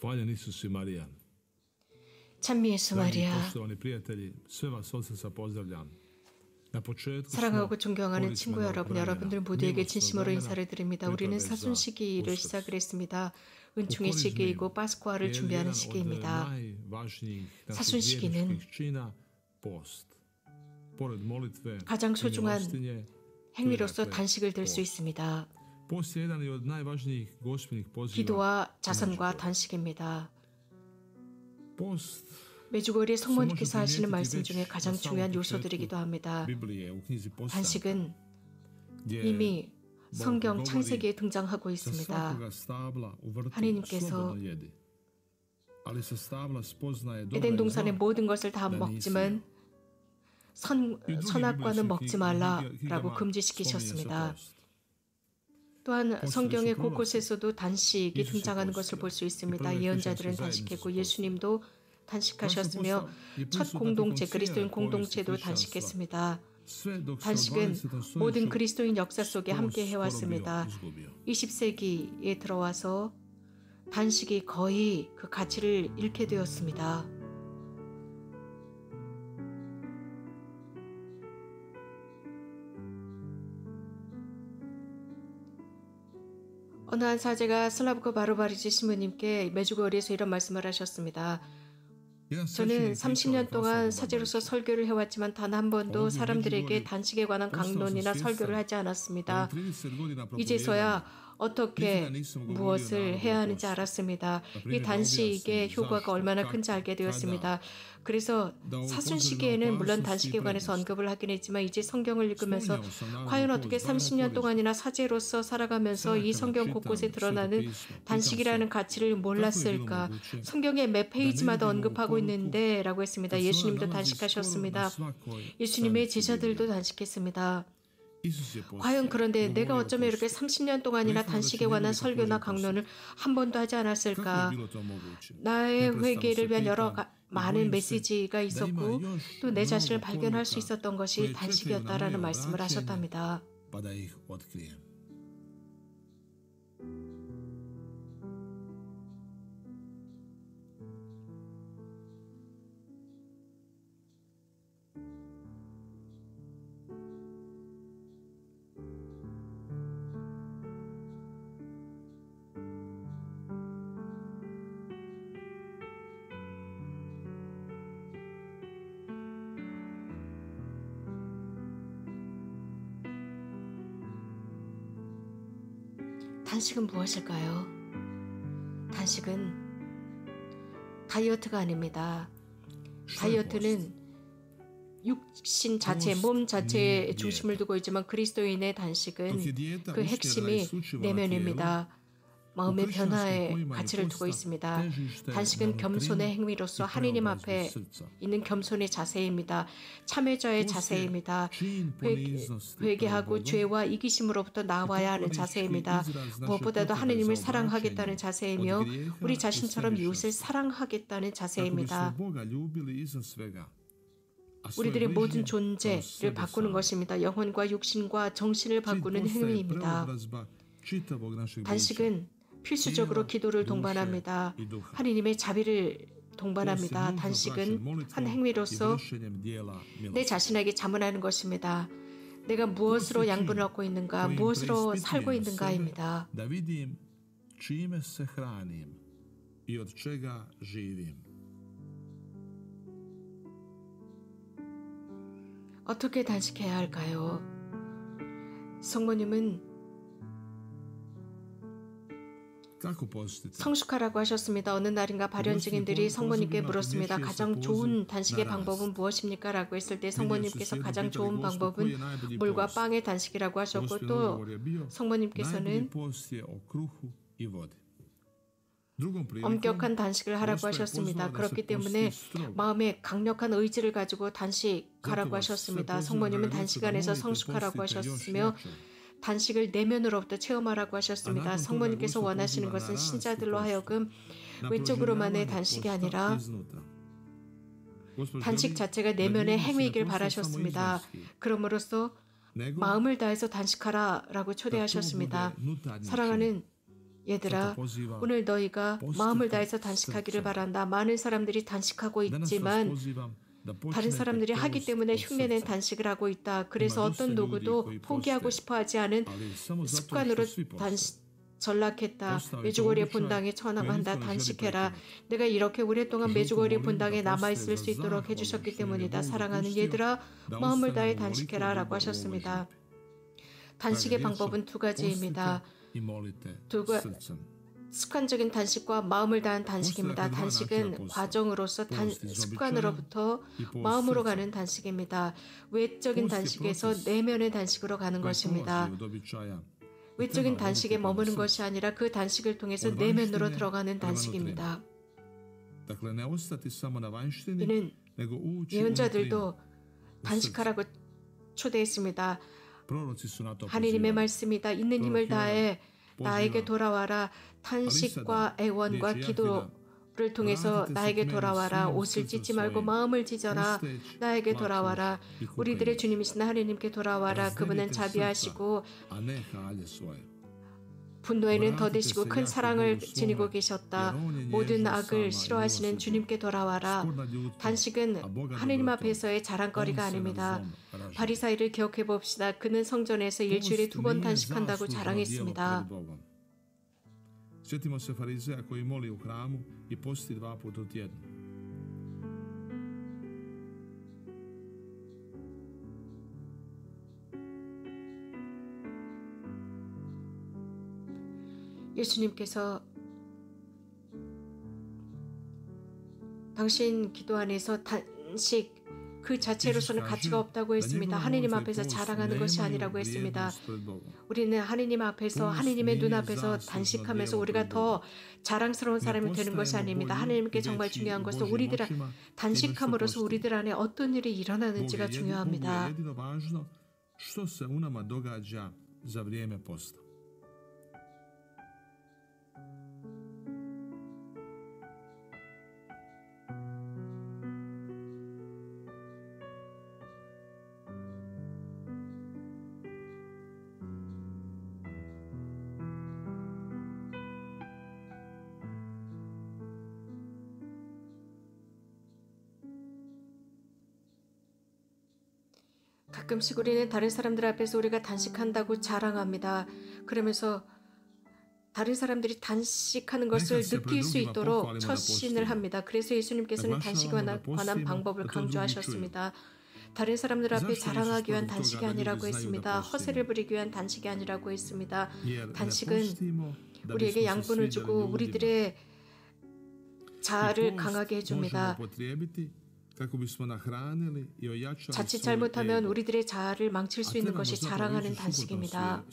찬미 예수 마리아. 사랑하고 존경하는 친구 여러분, 여러분들 모두에게 진심으로 인사를 드립니다. 우리는 사순 시기를 시작을 했습니다. 은총의 시기이고 파스쿠아를 준비하는 시기입니다. 사순 시기는 가장 소중한 행위로서 단식을 들 수 있습니다. 기도와 자선과 단식입니다. 매주거리 성모님께서 하시는 말씀 중에 가장 중요한 요소들이기도 합니다. 단식은 이미 성경 창세기에 등장하고 있습니다. 하나님께서 에덴 동산의 모든 것을 다 먹지만 선악과는 먹지 말라라고 금지시키셨습니다. 또한 성경의 곳곳에서도 단식이 등장하는 것을 볼 수 있습니다. 예언자들은 단식했고 예수님도 단식하셨으며 첫 공동체, 그리스도인 공동체도 단식했습니다. 단식은 모든 그리스도인 역사 속에 함께 해왔습니다. 20세기에 들어와서 단식이 거의 그 가치를 잃게 되었습니다. 어느 한 사제가 슬라브코 바르바리치 신부님께 메주거리에서 이런 말씀을 하셨습니다. 저는 30년 동안 사제로서 설교를 해왔지만 단 한 번도 사람들에게 단식에 관한 강론이나 설교를 하지 않았습니다. 이제서야 어떻게 무엇을 해야 하는지 알았습니다. 이 단식의 효과가 얼마나 큰지 알게 되었습니다. 그래서 사순 시기에는 물론 단식에 관해서 언급을 하긴 했지만 이제 성경을 읽으면서 과연 어떻게 30년 동안이나 사제로서 살아가면서 이 성경 곳곳에 드러나는 단식이라는 가치를 몰랐을까? 성경의 매 페이지마다 언급하고 있는데 라고 했습니다. 예수님도 단식하셨습니다. 예수님의 제자들도 단식했습니다. 과연 그런데 내가 어쩌면 이렇게 30년 동안이나 단식에 관한 설교나 강론을 한 번도 하지 않았을까? 나의 회개를 위한 많은 메시지가 있었고 또 내 자신을 발견할 수 있었던 것이 단식이었다라는 말씀을 하셨답니다. 단식은 무엇일까요? 단식은 다이어트가 아닙니다. 다이어트는 육신 자체, 몸 자체에 중심을 두고 있지만 그리스도인의 단식은 그 핵심이 내면입니다. 마음의 변화에 가치를 두고 있습니다. 단식은 겸손의 행위로서 하느님 앞에 있는 겸손의 자세입니다. 참회자의 자세입니다. 회개하고 죄와 이기심으로부터 나와야 하는 자세입니다. 무엇보다도 하느님을 사랑하겠다는 자세이며 우리 자신처럼 이웃을 사랑하겠다는 자세입니다. 우리들의 모든 존재를 바꾸는 것입니다. 영혼과 육신과 정신을 바꾸는 행위입니다. 단식은 필수적으로 기도를 동반합니다. 하느님의 자비를 동반합니다. 단식은 한 행위로서 내 자신에게 자문하는 것입니다. 내가 무엇으로 양분을 얻고 있는가, 무엇으로 살고 있는가입니다. 어떻게 단식해야 할까요? 성모님은 성숙하라고 하셨습니다. 어느 날인가 발현 증인들이 성모님께 물었습니다. 가장 좋은 단식의 방법은 무엇입니까? 라고 했을 때 성모님께서 가장 좋은 방법은 물과 빵의 단식이라고 하셨고 또 성모님께서는 엄격한 단식을 하라고 하셨습니다. 그렇기 때문에 마음에 강력한 의지를 가지고 단식하라고 하셨습니다. 성모님은 단식 안에서 성숙하라고 하셨으며 단식을 내면으로부터 체험하라고 하셨습니다. 성모님께서 원하시는 것은 신자들로 하여금 외적으로만의 단식이 아니라 단식 자체가 내면의 행위이길 바라셨습니다. 그럼으로써 마음을 다해서 단식하라 라고 초대하셨습니다. 사랑하는 얘들아, 오늘 너희가 마음을 다해서 단식하기를 바란다. 많은 사람들이 단식하고 있지만 다른 사람들이 하기 때문에 흉내낸 단식을 하고 있다. 그래서 어떤 누구도 포기하고 싶어하지 않은 습관으로 전락했다. 메주거리의 본당에 처남한다. 단식해라. 내가 이렇게 오랫동안 메주거리의 본당에 남아있을 수 있도록 해주셨기 때문이다. 사랑하는 얘들아, 마음을 다해 단식해라 라고 하셨습니다. 단식의 방법은 두 가지입니다. 습관적인 단식과 마음을 다한 단식입니다. 단식은 과정으로서 습관으로부터 마음으로 가는 단식입니다. 외적인 단식에서 내면의 단식으로 가는 것입니다. 외적인 단식에 머무는 것이 아니라 그 단식을 통해서 내면으로 들어가는 단식입니다. 이는 예언자들도 단식하라고 초대했습니다. 하느님의 말씀이다. 있는 힘을 다해 나에게 돌아와라. 탄식과 애원과 기도를 통해서 나에게 돌아와라. 옷을 찢지 말고 마음을 찢어라. 나에게 돌아와라. 우리들의 주님이신 하느님께 돌아와라. 그분은 자비하시고 분노에는 더디시고 큰 사랑을 지니고 계셨다. 모든 악을 싫어하시는 주님께 돌아와라. 단식은 하느님 앞에서의 자랑거리가 아닙니다. 바리사이를 기억해 봅시다. 그는 성전에서 일주일에 2번 단식한다고 자랑했습니다. Sjetimo se farizeja koji moli u hramu i posti 2 puta u tjednu. 예수님께서 당신 기도 안에서 단식 그 자체로서는 가치가 없다고 했습니다. 하느님 앞에서 자랑하는 것이 아니라고 했습니다. 우리는 하느님 앞에서 하느님의 눈앞에서 단식하면서 우리가 더 자랑스러운 사람이 되는 것이 아닙니다. 하느님께 정말 중요한 것은 우리들 단식함으로써 우리들 안에 어떤 일이 일어나는지가 중요합니다. 가끔씩 우리는 다른 사람들 앞에서 우리가 단식한다고 자랑합니다. 그러면서 다른 사람들이 단식하는 것을 느낄 수 있도록 처신을 합니다. 그래서 예수님께서는 단식에 관한 방법을 강조하셨습니다. 다른 사람들 앞에 자랑하기 위한 단식이 아니라고 했습니다. 허세를 부리기 위한 단식이 아니라고 했습니다. 단식은 우리에게 양분을 주고 우리들의 자아를 강하게 해줍니다. 자칫 잘못하면 우리들의 자아를 망칠 수 있는 것이 자랑하는 단식입니다.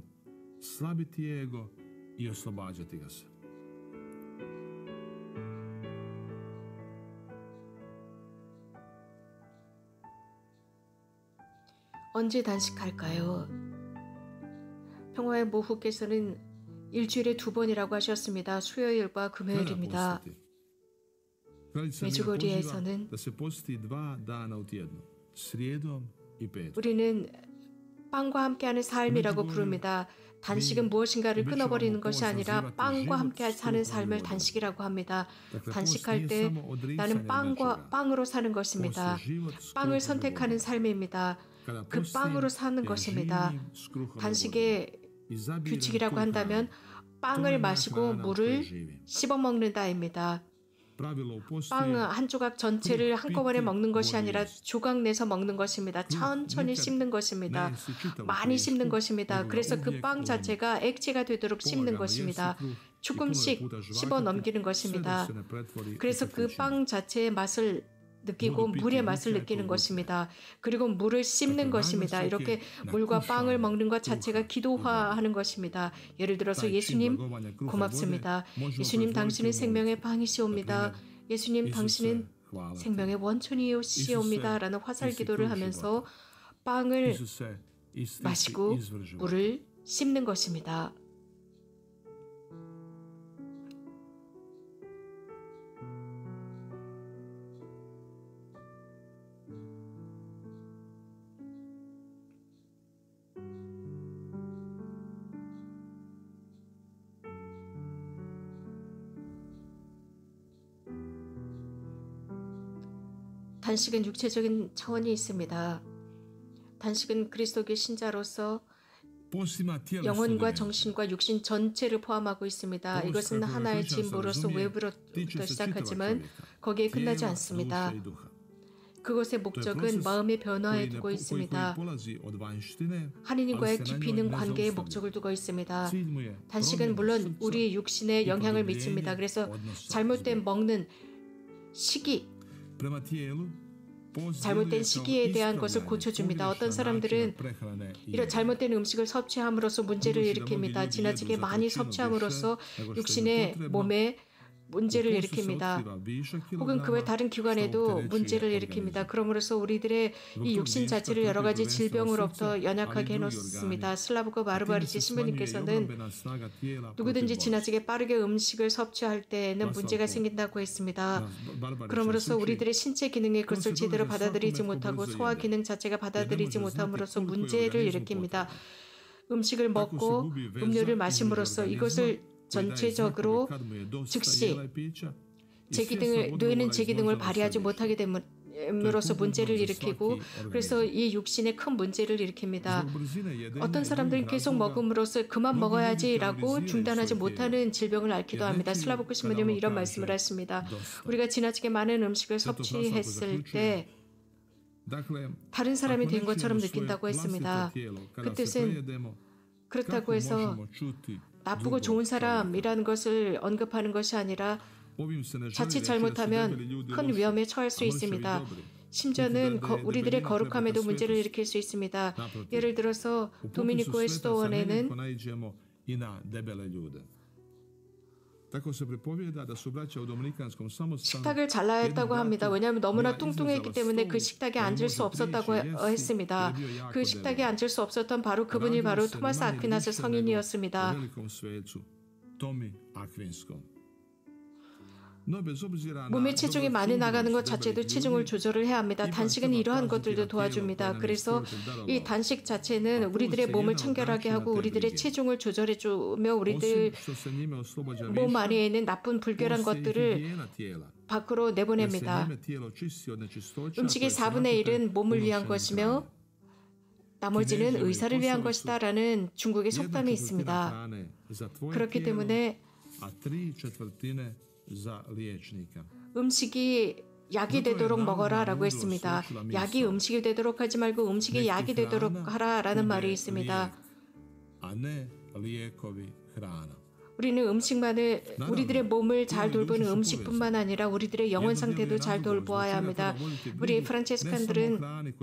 언제 단식할까요? 평화의 모후께서는 일주일에 2번이라고 하셨습니다. 수요일과 금요일입니다. 메주거리에서는 우리는 빵과 함께하는 삶이라고 부릅니다. 단식은 무엇인가를 끊어버리는 것이 아니라 빵과 함께 사는 삶을 단식이라고 합니다. 단식할 때 나는 빵으로 사는 것입니다. 빵을 선택하는 삶입니다. 그 빵으로 사는 것입니다. 단식의 규칙이라고 한다면 빵을 마시고 물을 씹어먹는다입니다. 빵 한 조각 전체를 한꺼번에 먹는 것이 아니라 조각 내서 먹는 것입니다. 천천히 씹는 것입니다. 많이 씹는 것입니다. 그래서 그 빵 자체가 액체가 되도록 씹는 것입니다. 조금씩 씹어 넘기는 것입니다. 그래서 그 빵 자체의 맛을 느끼고 물의 맛을 느끼는 것입니다. 그리고 물을 씹는 것입니다. 이렇게 물과 빵을 먹는 것 자체가 기도화하는 것입니다. 예를 들어서 예수님 고맙습니다. 예수님 당신은 생명의 빵이시옵니다. 예수님 당신은 생명의 원천이시옵니다. 라는 화살 기도를 하면서 빵을 마시고 물을 씹는 것입니다. 단식은 육체적인 차원이 있습니다. 단식은 그리스도교 신자로서 영혼과 정신과 육신 전체를 포함하고 있습니다. 이것은 하나의 진보로서 외부로부터 시작하지만 거기에 끝나지 않습니다. 그것의 목적은 마음의 변화에 두고 있습니다. 하느님과의 깊이 있는 관계에 목적을 두고 있습니다. 단식은 물론 우리 육신에 영향을 미칩니다. 그래서 잘못된 먹는 시기, 잘못된 시기에 대한 것을 고쳐줍니다. 어떤 사람들은 이런 잘못된 음식을 섭취함으로써 문제를 일으킵니다. 지나치게 많이 섭취함으로써 육신의 몸에 문제를 일으킵니다. 혹은 그 외 다른 기관에도 문제를 일으킵니다. 그러므로서 우리들의 이 육신 자체를 여러 가지 질병으로부터 연약하게 해놓습니다. 슬라브코 마르바리치 신부님께서는 누구든지 지나치게 빠르게 음식을 섭취할 때에는 문제가 생긴다고 했습니다. 그러므로서 우리들의 신체 기능이 그것을 제대로 받아들이지 못하고 소화 기능 자체가 받아들이지 못함으로써 문제를 일으킵니다. 음식을 먹고 음료를 마심으로써 이것을 전체적으로 즉시 뇌는 제 기능을 발휘하지 못하게 됨으로써 문제를 일으키고 그래서 이 육신에 큰 문제를 일으킵니다. 어떤 사람들은 계속 먹음으로써 그만 먹어야지라고 중단하지 못하는 질병을 앓기도 합니다. 슬라브코 신부님은 이런 말씀을 하십니다. 우리가 지나치게 많은 음식을 섭취했을 때 다른 사람이 된 것처럼 느낀다고 했습니다. 그 뜻은 그렇다고 해서 나쁘고 좋은 사람이라는 것을 언급하는 것이 아니라 자칫 잘못하면 큰 위험에 처할 수 있습니다. 심지어는 우리들의 거룩함에도 문제를 일으킬 수 있습니다. 예를 들어서 도미니코 에스토원에는 식탁을 잘라야 했다고 합니다. 왜냐하면 너무나 뚱뚱했기 때문에 그 식탁에 앉을 수 없었다고 했습니다. 그 식탁에 앉을 수 없었던 그분이 바로 토마스 아퀴나스 성인이었습니다. 몸의 체중이 많이 나가는 것 자체도 체중을 조절을 해야 합니다. 단식은 이러한 것들도 도와줍니다. 그래서 이 단식 자체는 우리들의 몸을 청결하게 하고 우리들의 체중을 조절해주며 우리들 몸 안에 있는 나쁜 불결한 것들을 밖으로 내보냅니다. 음식의 4분의 1은 몸을 위한 것이며 나머지는 의사를 위한 것이다 라는 중국의 속담이 있습니다. 그렇기 때문에 음식이 약이 되도록 먹어라 라고 했습니다. 약이 음식이 되도록 하지 말고 음식이 약이 되도록 하라 라는 말이 있습니다. 우리는 우리들의 몸을 잘 돌보는 음식뿐만 아니라 우리들의 영혼 상태도 잘 돌보아야 합니다. 우리 프란체스칸들은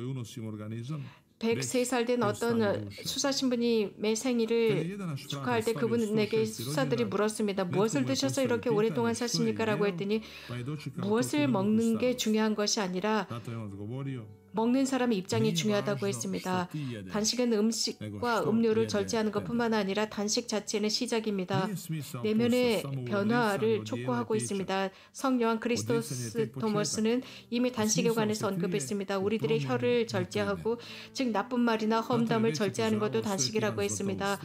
103살 된 어떤 수사 신부님의 생일을 축하할 때 그분에게 수사들이 물었습니다. 무엇을 드셔서 이렇게 오랫동안 사십니까? 라고 했더니 무엇을 먹는 게 중요한 것이 아니라 먹는 사람의 입장이 중요하다고 했습니다. 단식은 음식과 음료를 절제하는 것뿐만 아니라 단식 자체는 시작입니다. 내면의 변화를 촉구하고 있습니다. 성요한 크리스토스 토머스는 이미 단식에 관해서 언급했습니다. 우리들의 혀를 절제하고 즉 나쁜 말이나 험담을 절제하는 것도 단식이라고 했습니다.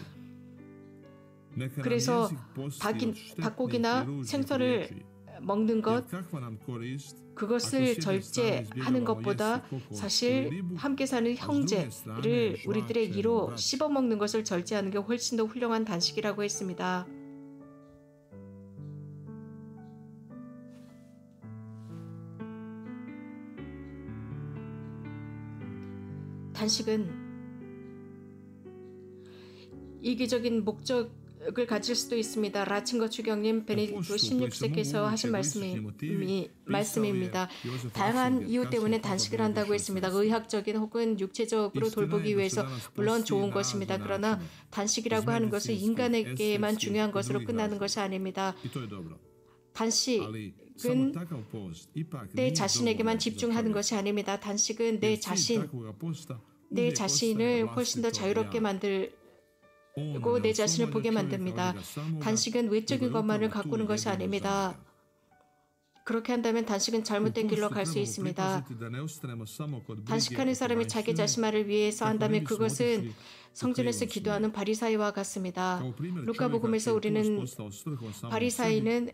그래서 닭고기나 생선을 먹는 것 그것을 절제하는 것보다 사실 함께 사는 형제를 우리들의 이로 씹어먹는 것을 절제하는 게 훨씬 더 훌륭한 단식이라고 했습니다. 단식은 이기적인 목적을 가질 수도 있습니다. 라친거 추경님 베네딕토 16세께서 하신 말씀입니다. 다양한 이유 때문에 단식을 한다고 했습니다. 의학적인 혹은 육체적으로 돌보기 위해서 물론 좋은 것입니다. 그러나 단식이라고 하는 것은 인간에게만 중요한 것으로 끝나는 것이 아닙니다. 단식은 내 자신에게만 집중하는 것이 아닙니다. 단식은 내 자신을 훨씬 더 자유롭게 만들고 내 자신을 보게 만듭니다. 단식은 외적인 것만을 가꾸는 것이 아닙니다. 그렇게 한다면 단식은 잘못된 길로 갈 수 있습니다. 단식하는 사람이 자기 자신만을 위해서 한다면 그것은 성전에서 기도하는 바리사이와 같습니다. 루카복음에서 우리는 바리사이는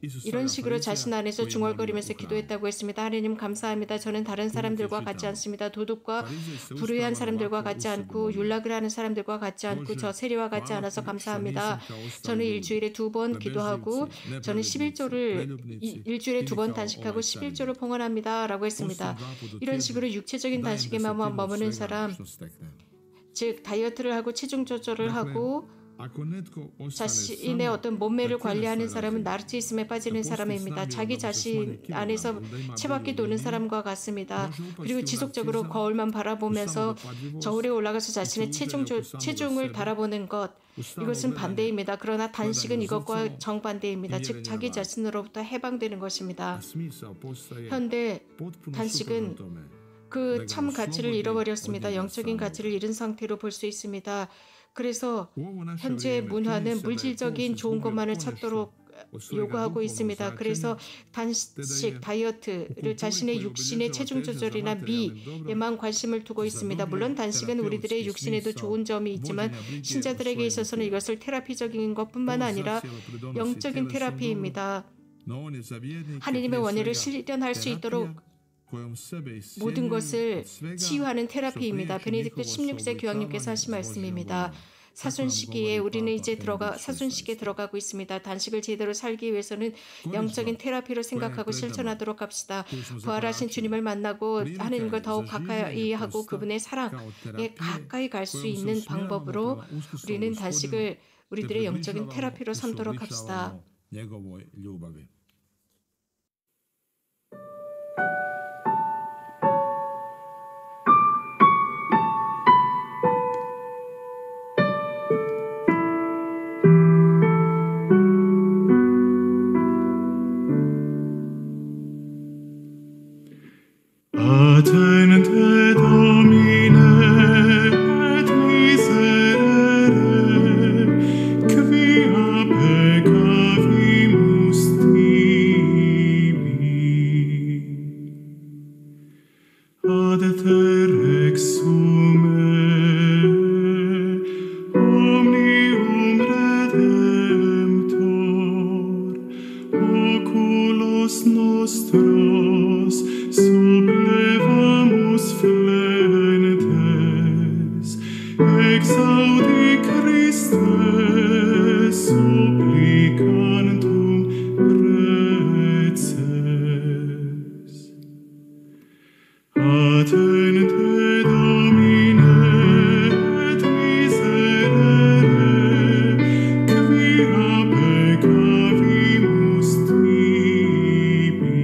이런 식으로 자신 안에서 중얼거리면서 기도했다고 했습니다. 하나님 감사합니다. 저는 다른 사람들과 같지 않습니다. 도둑과 불의한 사람들과 같지 않고 율락을 하는 사람들과 같지 않고 저 세리와 같지 않아서 감사합니다. 저는 일주일에 2번 기도하고 저는 11조를 일주일에 2번 단식하고 11조를 봉헌합니다. 라고 했습니다. 이런 식으로 육체적인 단식에만 머무는 사람, 즉 다이어트를 하고 체중 조절을 하고 자신의 어떤 몸매를 관리하는 사람은 나르시시즘에 빠지는 사람입니다. 자기 자신 안에서 채바퀴 도는 사람과 같습니다. 그리고 지속적으로 거울만 바라보면서 저울에 올라가서 자신의 체중을 바라보는 것, 이것은 반대입니다. 그러나 단식은 이것과 정반대입니다. 즉 자기 자신으로부터 해방되는 것입니다. 현대 단식은 그 참 가치를 잃어버렸습니다. 영적인 가치를 잃은 상태로 볼 수 있습니다. 그래서 현재 문화는 물질적인 좋은 것만을 찾도록 요구하고 있습니다. 그래서 단식, 다이어트를 자신의 육신의 체중 조절이나 미에만 관심을 두고 있습니다. 물론 단식은 우리들의 육신에도 좋은 점이 있지만 신자들에게 있어서는 이것을 테라피적인 것뿐만 아니라 영적인 테라피입니다. 하느님의 원의를 실현할 수 있도록 모든 것을 치유하는 테라피입니다. 베네딕토 16세 교황님께서 하신 말씀입니다. 사순시기에 우리는 이제 사순시기에 들어가고 있습니다. 단식을 제대로 살기 위해서는 영적인 테라피로 생각하고 실천하도록 합시다. 부활하신 주님을 만나고 하느님과 더욱 가까이 하고 그분의 사랑에 가까이 갈 수 있는 방법으로 우리는 단식을 우리들의 영적인 테라피로 삼도록 합시다. Attente Domine et miserere, quia peccavimus tibi. Ad te rexume, omnium Redemptor, oculos nostros sublevamus flentes, exaudi Christe supplicantum preces. Attente Domine et miserere, quia peccavimus tibi.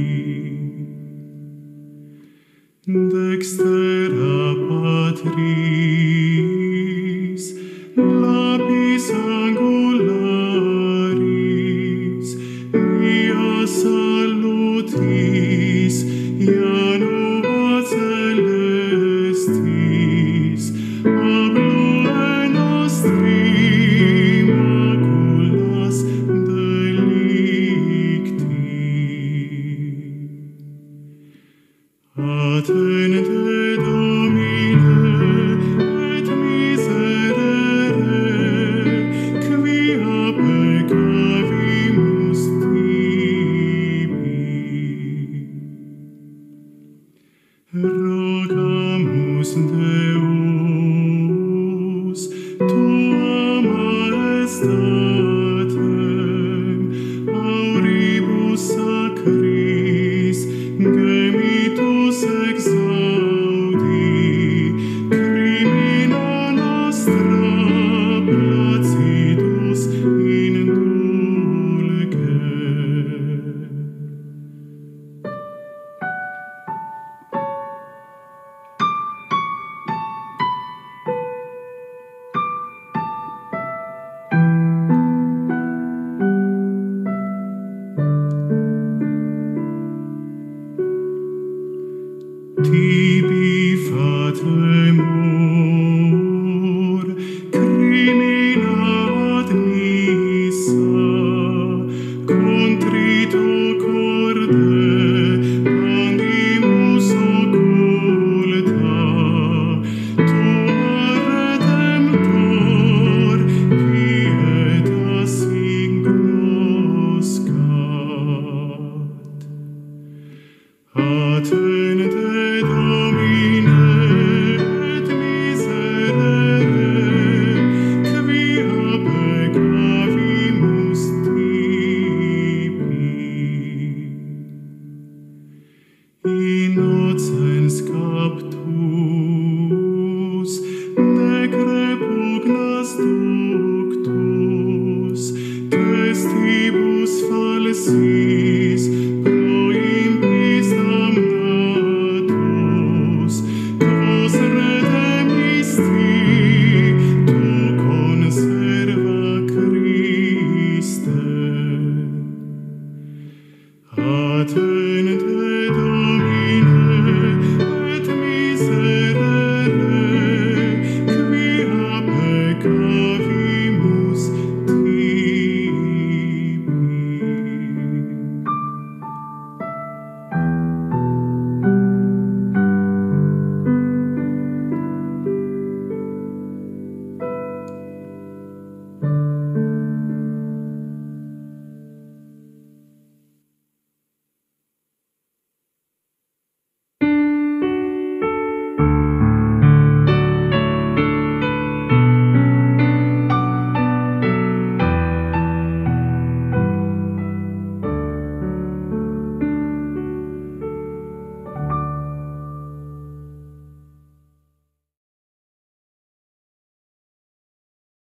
Dextera Patris, lapis angularis, ia salutis, ianua celestis, abloe nostri maculas delicti. Attente Domine et miserere, quia peccavimus tibi. Rogamus Deus, tua maestà